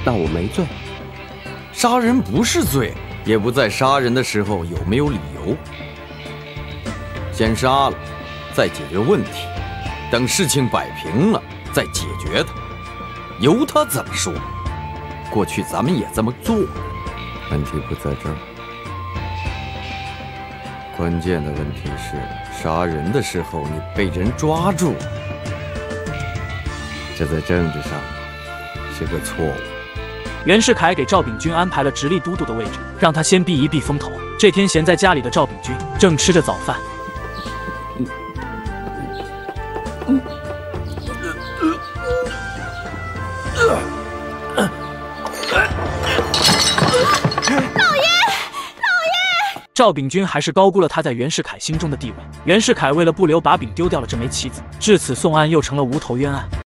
那我没罪。 杀人不是罪，也不在杀人的时候有没有理由。先杀了，再解决问题，等事情摆平了再解决它。由他怎么说，过去咱们也这么做。问题不在这儿，关键的问题是杀人的时候你被人抓住，这在政治上是个错误。 袁世凯给赵秉钧安排了直隶都督的位置，让他先避一避风头。这天闲在家里的赵秉钧正吃着早饭。赵秉钧还是高估了他在袁世凯心中的地位。袁世凯为了不留把柄丢掉了这枚棋子，至此宋案又成了无头冤案。